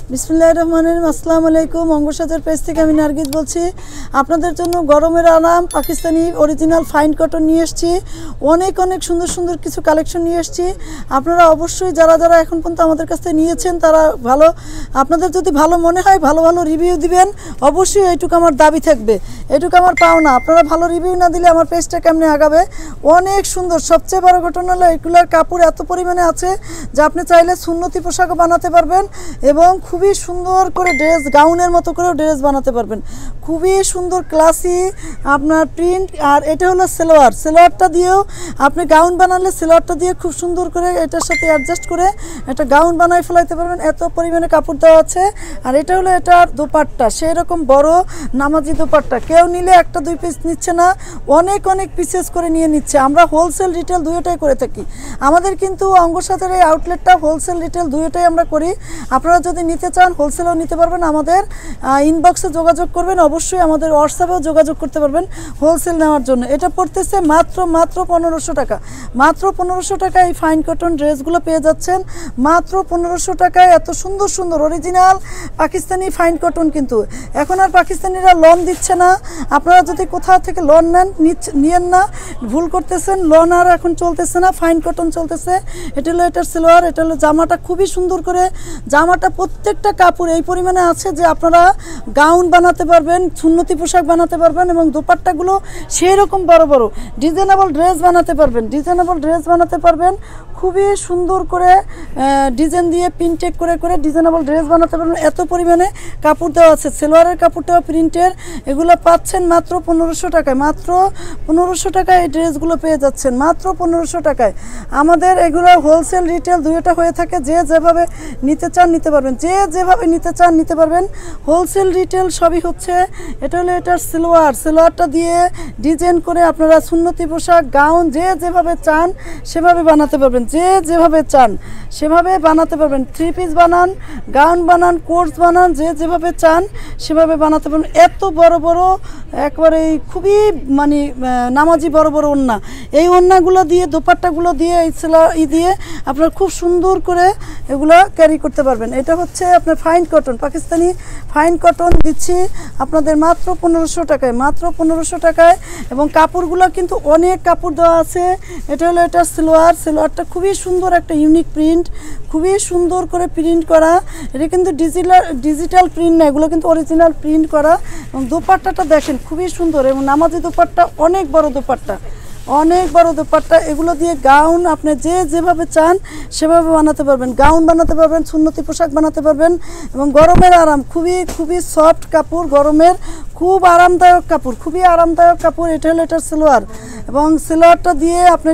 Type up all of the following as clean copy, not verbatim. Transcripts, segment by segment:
বিসমিল্লাহির রহমানির রহিম। আসসালামু আলাইকুম। অঙ্গসাজার পেজ থেকে আমি নার্গিস বলছি। আপনাদের জন্য গরমের আরাম পাকিস্তানি অরিজিনাল ফাইন কটন নিয়ে এসেছি। অনেক সুন্দর সুন্দর কিছু কালেকশন নিয়ে এসেছি। আপনারা অবশ্যই যারা যারা এখন পর্যন্ত আমাদের কাছ থেকে নিয়েছেন তারা ভালো, আপনাদের যদি ভালো মনে হয় ভালো ভালো রিভিউ দিবেন। অবশ্যই এইটুকু আমার দাবি থাকবে, এটুকু আমার পাওনা। আপনারা ভালো রিভিউ না দিলে আমার পেজটা কেমনে আগাবে। অনেক সুন্দর, সবচেয়ে বড় ঘটনা হলো এগুলার কাপড় এত পরিমাণে আছে যে আপনি চাইলে সুন্নতি পোশাকও বানাতে পারবেন এবং খুবই সুন্দর করে ড্রেস, গাউনের মতো করেও ড্রেস বানাতে পারবেন। খুবই সুন্দর ক্লাসি আপনার প্রিন্ট। আর এটা হলো সেলোয়ার, সেলোয়ারটা দিয়েও আপনি গাউন বানালে সেলোয়ারটা দিয়ে খুব সুন্দর করে এটার সাথে অ্যাডজাস্ট করে একটা গাউন বানাই ফেলাইতে পারবেন। এত পরিমাণে কাপড় দেওয়া আছে। আর এটা হলো এটার দোপাট্টা, সেই রকম বড় নামাজি দোপাট্টা। কেউ নিলে একটা দুই পিস নিচ্ছে না, অনেক পিসেস করে নিয়ে নিচ্ছে। আমরা হোলসেল রিটেল দুইটাই করে থাকি। আমাদের কিন্তু অঙ্গসাজার এই আউটলেটটা হোলসেল রিটেল দুইটাই আমরা করি। আপনারা যদি নিতে চান হোলসেলও নিতে পারবেন, আমাদের ইনবক্সে যোগাযোগ করবেন। অবশ্যই আমাদের হোয়াটসঅ্যাপেও যোগাযোগ করতে পারবেন হোলসেল নেওয়ার জন্য। এটা পড়তেছে মাত্র 1500 টাকা। মাত্র 1500 টাকায় এই ফাইন কটন ড্রেসগুলো পেয়ে যাচ্ছেন। মাত্র 1500 টাকায় এত সুন্দর সুন্দর অরিজিনাল পাকিস্তানি ফাইন কটন। কিন্তু এখন আর পাকিস্তানিরা লোন দিচ্ছে না। আপনারা যদি কোথাও থেকে লোন নেন নিয়েন না, ভুল করতেছেন। লোন আর এখন চলতেছে না, ফাইন কটন চলতেছে। এটা হলো এটার সেলোয়ার, এটা হলো জামাটা। খুবই সুন্দর করে জামাটা, প্রত্যেকটা কাপড় এই পরিমাণে আছে যে আপনারা গাউন বানাতে পারবেন, সুন্নতি পোশাক বানাতে পারবেন এবং দোপাট্টাগুলো সেই রকম বড় বড় ডিজাইনেবল ড্রেস বানাতে পারবেন, ডিজাইনেবল ড্রেস বানাতে পারবেন। খুবই সুন্দর করে ডিজাইন দিয়ে প্রিন্টেড করে করে ডিজাইনেবল ড্রেস বানাতে পারবেন। এত পরিমাণে কাপড় দেওয়া আছে। সেলোয়ারের কাপড়টাও প্রিন্টের। এগুলো পাচ্ছেন মাত্র 1500 টাকায়। মাত্র 1500 টাকায় এই ড্রেসগুলো পেয়ে যাচ্ছেন, মাত্র 1500 টাকায়। আমাদের এগুলো হোলসেল রিটেল দুইটা হয়ে থাকে। যে যেভাবে নিতে চান নিতে পারবেন, যে যেভাবে নিতে চান নিতে পারবেন। হোলসেল রিটেল সবই হচ্ছে। এটা হলো এটার সেলোয়ার, সেলোয়ারটা দিয়ে ডিজাইন করে আপনারা সুন্নতি পোশাক, গাউন যে যেভাবে চান সেভাবে বানাতে পারবেন। যে যেভাবে চান সেভাবে বানাতে পারবেন। থ্রি পিস বানান, গাউন বানান, কোর্স বানান, যে যেভাবে চান সেভাবে বানাতে পারবেন। এত বড় বড় একবারে খুবই মানে নামাজি বড় বড় ওড়না। এই ওড়নাগুলো দিয়ে, দোপাট্টাগুলো দিয়ে, এই সেলোয়ার দিয়ে আপনারা খুব সুন্দর করে এগুলো ক্যারি করতে পারবেন। এটা হচ্ছে আপনার fine cotton, Pakistani fine cotton দিচ্ছি আপনাদের মাত্র 1500 টাকায়, মাত্র 1500 টাকায়। এবং কাপড়গুলো কিন্তু অনেক কাপড় দেওয়া আছে। এটা হলো এটার সেলোয়ার, সেলোয়ারটা খুবই সুন্দর একটা ইউনিক প্রিন্ট, খুবই সুন্দর করে প্রিন্ট করা। এটা কিন্তু ডিজিটাল প্রিন্ট না, এগুলো কিন্তু অরিজিনাল প্রিন্ট করা। এবং দোপাট্টাটা দেখেন খুবই সুন্দর এবং নামাজি দোপাট্টা, অনেক বড় দোপাট্টা, অনেক বড় দোপাট্টা। এগুলো দিয়ে গাউন আপনি যে যেভাবে চান সেভাবে বানাতে পারবেন। গাউন বানাতে পারবেন, সুন্নতি পোশাক বানাতে পারবেন। এবং গরমের আরাম, খুবই সফট কাপড়, গরমের খুব আরামদায়ক কাপড়, খুবই আরামদায়ক কাপড়। এটা হলো এটার সেলোয়ার এবং সেলোয়ারটা দিয়ে আপনি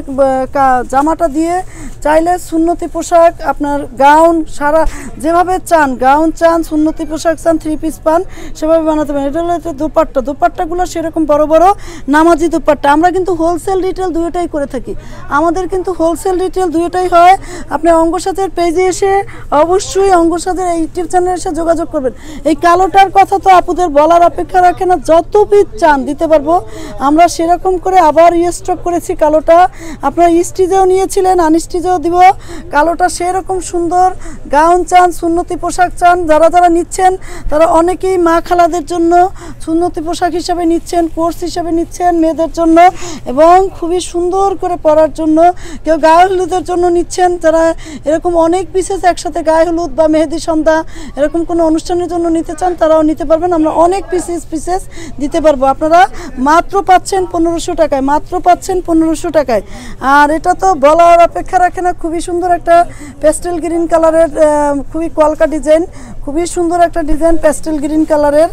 জামাটা দিয়ে চাইলে সুন্নতি পোশাক, আপনার গাউন, সারা যেভাবে চান, গাউন চান, সুন্নতি পোশাক চান, থ্রি পিস পান, সেভাবে বানাতে পারেন। এটা হলো এটা দোপাট্টা, দোপাট্টাগুলো সেরকম বড় বড় নামাজি দোপাট্টা। আমরা কিন্তু হোলসেল রিটেল দুইটাই করে থাকি। আমাদের কিন্তু হোলসেল রিটেল দুইটাই হয়। আপনি অঙ্গসাজার পেজে এসে অবশ্যই অঙ্গসাজার এই ইউটিউব চ্যানেলে এসে যোগাযোগ করবেন। এই কালোটার কথা তো আপুদের বলার অপেক্ষা রাখে না, যত পিস চান দিতে পারবো আমরা। সেরকম করে আবার স্টক করেছি কালোটা। আপনারা স্টিচেও নিয়েছিলেন, আনস্টিচেও দিব। কালোটা সেরকম সুন্দর। গাউন চান, সুন্নতি পোশাক চান, যারা যারা নিচ্ছেন তারা অনেকেই মা খালাদের জন্য সুন্নতি পোশাক হিসাবে নিচ্ছেন, কোর্স হিসাবে নিচ্ছেন মেয়েদের জন্য এবং খুবই সুন্দর করে পরার জন্য। কেউ গায়ে হলুদের জন্য নিচ্ছেন, যারা এরকম অনেক পিসেস একসাথে গায়ে হলুদ বা মেহেদি সন্ধ্যা এরকম কোনো অনুষ্ঠানের জন্য নিতে চান তারাও নিতে পারবেন। আমরা অনেক পিসেস দিতে পারবো। আপনারা মাত্র পাচ্ছেন 1500 টাকায়, মাত্র পাচ্ছেন 1500 টাকায়। আর এটা তো বলার অপেক্ষা রাখে না। খুবই সুন্দর একটা প্যাস্টেল গ্রিন কালারের, খুবই কলকা ডিজাইন, খুবই সুন্দর একটা ডিজাইন প্যাস্টেল গ্রিন কালারের,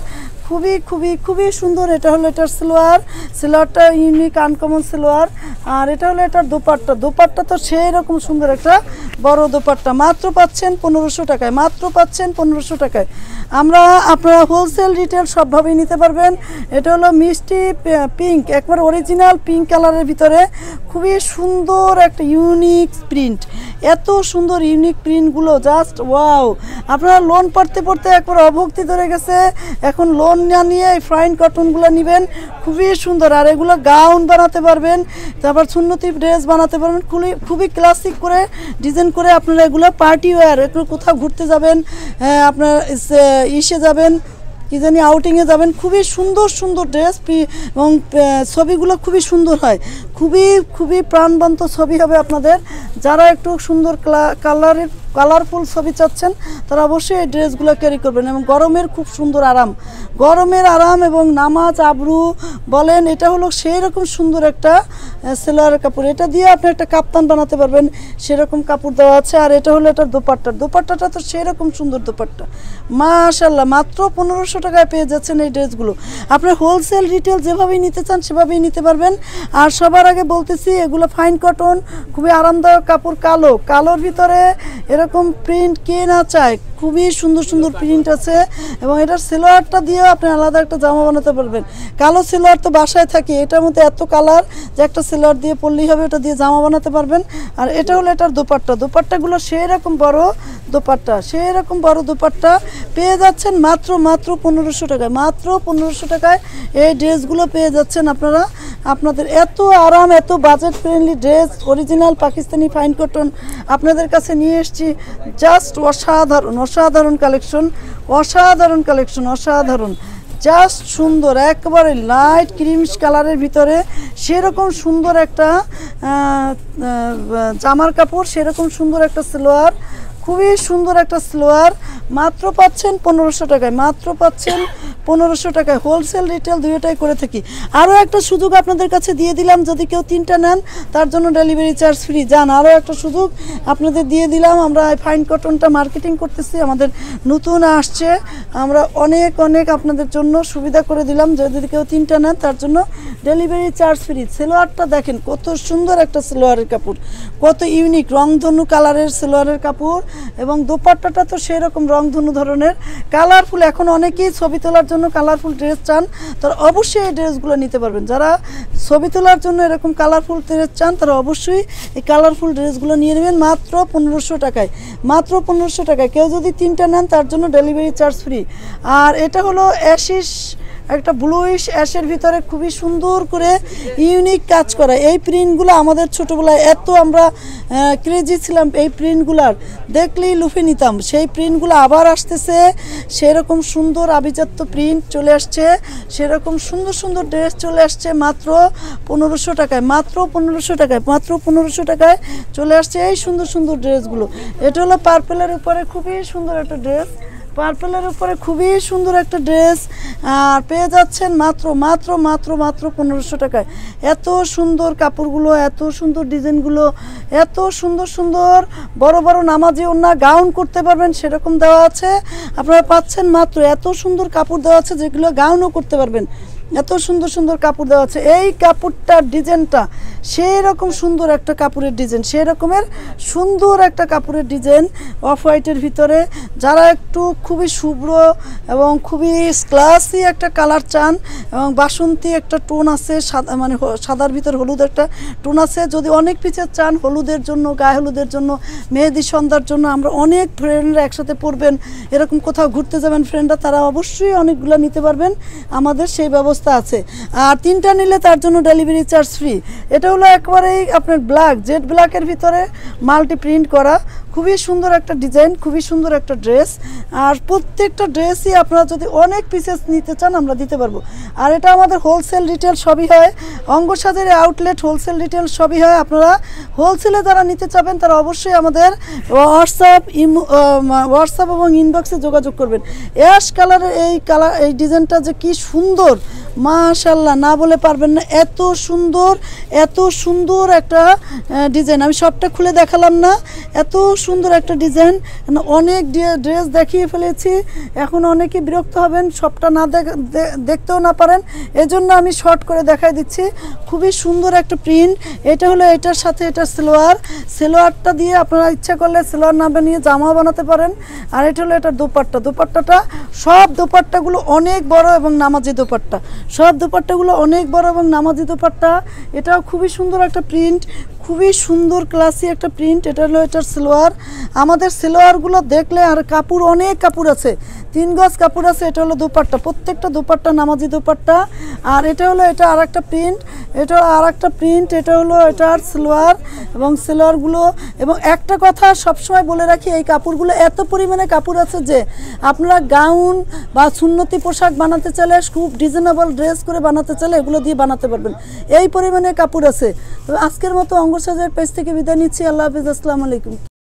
খুবই সুন্দর। এটা হলো এটার সেলোয়ার, সেলোয়ারটা ইউনিক আনকমন সেলোয়ার। আর এটা হলো এটার দোপাট্টা, দোপাট্টা তো সেই রকম সুন্দর একটা বড় দোপাট্টা। মাত্র পাচ্ছেন 1500 টাকায়, মাত্র পাচ্ছেন 1500 টাকায়। আপনারা হোলসেল রিটেল সবভাবেই নিতে পারবেন। এটা হলো মিষ্টি পিঙ্ক, একবার অরিজিনাল পিঙ্ক কালারের ভিতরে খুবই সুন্দর একটা ইউনিক প্রিন্ট। এত সুন্দর ইউনিক প্রিন্টগুলো জাস্ট ওয়াও। আপনারা লোন পড়তে পড়তে একবার অভক্তি ধরে গেছে, এখন লোন মন না নিয়ে এই ফাইন কটনগুলো নেবেন, খুবই সুন্দর। আর এগুলো গাউন বানাতে পারবেন, তারপর সুন্নতি ড্রেস বানাতে পারবেন, খুবই ক্লাসিক করে ডিজাইন করে আপনারা এগুলো পার্টি ওয়্যার, এগুলো কোথাও ঘুরতে যাবেন, আপনার ইসে যাবেন, কি জানি আউটিংয়ে যাবেন, খুবই সুন্দর সুন্দর ড্রেস এবং ছবিগুলো খুবই সুন্দর হয়, খুবই প্রাণবন্ত ছবি হবে আপনাদের। যারা একটু সুন্দর কালারফুল ছবি চাচ্ছেন তারা অবশ্যই এই ড্রেসগুলো ক্যারি করবেন। এবং গরমের খুব সুন্দর আরাম, এবং নামাজ আবরু বলেন, এটা হলো সেই রকম সুন্দর একটা সেলোয়ারের কাপড়। এটা দিয়ে আপনি একটা কাপ্তান বানাতে পারবেন, সেরকম কাপড় দেওয়া আছে। আর এটা হলো এটার দোপাট্টাটা তো সেই রকম সুন্দর দোপাট্টা, মাশাআল্লাহ। মাত্র 1500 টাকায় পেয়ে যাচ্ছেন এই ড্রেসগুলো। আপনি হোলসেল রিটেল যেভাবেই নিতে চান সেভাবেই নিতে পারবেন। আর সবার আগে বলতেছি, এগুলো ফাইন কটন, খুবই আরামদায়ক কাপড়, কালোর ভিতরে এরকম প্রিন্ট কে না চায়, খুবই সুন্দর সুন্দর প্রিন্ট আছে। এবং এটার সেলোয়ারটা দিয়ে আপনি আলাদা একটা জামা বানাতে পারবেন। কালো সেলোয়ার তো বাসায় থাকে, এটার মধ্যে এত কালার যে একটা সেলোয়ার দিয়ে পরলেই হবে, ওটা দিয়ে জামা বানাতে পারবেন। আর এটা হলো এটার দোপাট্টাগুলো সেই রকম বড় দোপাট্টা পেয়ে যাচ্ছেন মাত্র 1500 টাকায়। মাত্র 1500 টাকায় এই ড্রেসগুলো পেয়ে যাচ্ছেন আপনারা। আপনাদের এত আরাম, এত budget friendly dress, original Pakistani fine cotton আপনাদের কাছে নিয়ে এসেছি। জাস্ট অসাধারণ কালেকশন, জাস্ট সুন্দর, একেবারে লাইট ক্রিমস কালারের ভিতরে সেরকম সুন্দর একটা জামার কাপড়, সেরকম সুন্দর একটা সালোয়ার, খুবই সুন্দর একটা সালোয়ার মাত্র পাচ্ছেন 1500 টাকায়। হোলসেল রিটেল দুইটাই করে থাকি। আরও একটা সুযোগ আপনাদের কাছে দিয়ে দিলাম, যদি কেউ 3টা নেন তার জন্য ডেলিভারি চার্জ ফ্রি। আরও একটা সুযোগ আপনাদের দিয়ে দিলাম। আমরা ফাইন কটনটা মার্কেটিং করতেছি, আমাদের নতুন আসছে, আমরা অনেক আপনাদের জন্য সুবিধা করে দিলাম। যদি কেউ 3টা নেন তার জন্য ডেলিভারি চার্জ ফ্রি। সেলোয়ারটা দেখেন কত সুন্দর একটা সেলোয়ারের কাপড়, কত ইউনিক রংধনু কালারের সেলোয়ারের কাপড়। এবং দোপাট্টাটা তো সেই রকম রংধনু ধরনের কালারফুল। এখন অনেকেই ছবি তোলার জন্য কালারফুল ড্রেস চান, তারা অবশ্যই এই ড্রেসগুলো নিতে পারবেন। যারা ছবি তোলার জন্য এরকম কালারফুল ড্রেস চান তারা অবশ্যই এই কালারফুল ড্রেসগুলো নিয়ে নেবেন মাত্র 1500 টাকায়। কেউ যদি 3টা নেন তার জন্য ডেলিভারি চার্জ ফ্রি। আর এটা হলো অ্যাশিস, একটা ব্লুইশ অ্যাশের ভিতরে খুবই সুন্দর করে ইউনিক কাজ করা। এই প্রিন্টগুলো আমাদের ছোটোবেলায় এত আমরা ক্রেজি ছিলাম, এই প্রিন্টগুলার দেখলেই লুফে নিতাম। সেই প্রিন্টগুলো আবার আসতেছে, সেরকম সুন্দর আভিজাত্য প্রিন্ট চলে আসছে, সেরকম সুন্দর ড্রেস চলে আসছে মাত্র 1500 টাকায় চলে আসছে এই সুন্দর ড্রেসগুলো। এটা হলো পার্পেলের উপরে খুবই সুন্দর একটা ড্রেস, আর পেয়ে যাচ্ছেন মাত্র 1500 টাকায়। এত সুন্দর কাপড়গুলো, এত সুন্দর ডিজাইনগুলো, এত সুন্দর বড় নামাজি ওড়না গাউন করতে পারবেন সেরকম দেওয়া আছে। আপনারা পাচ্ছেন মাত্র, এত সুন্দর কাপড় দেওয়া আছে যেগুলো গাউনও করতে পারবেন, এত সুন্দর কাপড় দেওয়া আছে। এই কাপড়টার ডিজাইনটা সেই রকম সুন্দর একটা কাপড়ের ডিজাইন, সেই রকমের সুন্দর একটা কাপড়ের ডিজাইন অফ হোয়াইটের ভিতরে। যারা একটু খুবই শুভ্র এবং খুবই ক্লাসি একটা কালার চান, এবং বাসন্তী একটা টোন আছে, সাদা মানে সাদার ভিতর হলুদ একটা টোন আছে। যদি অনেক পিসের চান হলুদের জন্য, গায়ে হলুদের জন্য, মেহেদি সন্ধ্যার জন্য, আমরা অনেক ফ্রেন্ডরা একসাথে পরবেন, এরকম কোথাও ঘুরতে যাবেন ফ্রেন্ডরা, তারা অবশ্যই অনেকগুলো নিতে পারবেন, আমাদের সেই ব্যবস্থা আছে। আর 3টা নিলে তার জন্য ডেলিভারি চার্জ ফ্রি। এটা হলো একবারেই আপনার জেড ব্ল্যাকের ভিতরে মাল্টি প্রিন্ট করা, খুবই সুন্দর একটা ডিজাইন, খুবই সুন্দর একটা ড্রেস। আর প্রত্যেকটা ড্রেসই আপনারা যদি অনেক পিসেস নিতে চান আমরা দিতে পারবো। আর এটা আমাদের হোলসেল রিটেল সবই হয়, অঙ্গসাজের আউটলেট হোলসেল রিটেল সবই হয়। আপনারা হোলসেলে যারা নিতে চাবেন তারা অবশ্যই আমাদের হোয়াটসঅ্যাপ এবং ইনবক্সে যোগাযোগ করবেন। অ্যাশ কালারের এই ডিজাইনটা যে কি সুন্দর, মাশাআল্লাহ, না বলে পারবেন না, এত সুন্দর একটা ডিজাইন। আমি সবটা খুলে দেখালাম না, এত সুন্দর একটা ডিজাইন। অনেক ড্রেস দেখিয়ে ফেলেছি, এখন অনেকে বিরক্ত হবেন সবটা না দেখতেও না পারেন, এজন্য আমি শর্ট করে দেখাই দিচ্ছি। খুবই সুন্দর একটা প্রিন্ট। এটা হলো এটার সাথে এটার সেলোয়ারটা দিয়ে আপনারা ইচ্ছা করলে সেলোয়ার না বানিয়ে জামা বানাতে পারেন। আর এটা হলো এটার দোপাট্টাটা সব দোপাট্টাগুলো অনেক বড় এবং নামাজি দোপাট্টা, এটাও খুবই সুন্দর একটা প্রিন্ট, খুবই সুন্দর ক্লাসি একটা প্রিন্ট। এটা হলো এটার সালোয়ার। আমাদের সালোয়ারগুলো দেখলে আর কাপড় অনেক কাপড় আছে, 3 গজ কাপড় আছে। এটা হলো দুপাট্টা, প্রত্যেকটা দুপাট্টা নামাজি দুপাট্টা। আর এটা হলো এটা আর একটা প্রিন্ট, এটা আর একটা প্রিন্ট। এটা হলো এটার সালোয়ার এবং সালোয়ারগুলো। এবং একটা কথা সবসময় বলে রাখি, এই কাপড়গুলো এত পরিমাণে কাপড় আছে যে আপনারা গাউন বা সুন্নতি পোশাক বানাতে চাইলে, খুব ডিজাইনেবল ড্রেস করে বানাতে চাইলে এগুলো দিয়ে বানাতে পারবেন, এই পরিমাণে কাপড় আছে। তো আজকের মতো অঙ্গসাজের পেজ থেকে বিদায় নিচ্ছি। আল্লাহ হাফিজ, আসসালামু আলাইকুম।